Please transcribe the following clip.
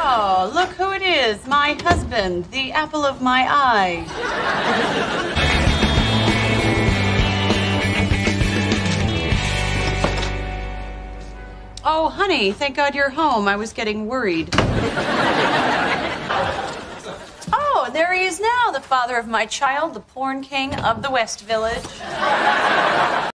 Oh, look who it is. My husband, the apple of my eye. Oh, honey, thank God you're home. I was getting worried. Oh, and there he is now, the father of my child, the porn king of the West Village.